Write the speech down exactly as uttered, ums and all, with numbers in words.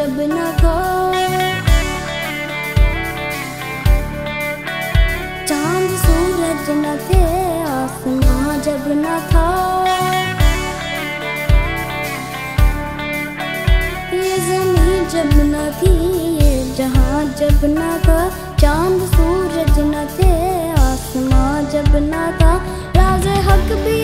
जब न था, चांद सूरज न थे आसमां जब न था, ये ज़मीं जब न थी ये जहां जब न था, चांद सूरज न थे आसमां जब न था, राज़े हक भी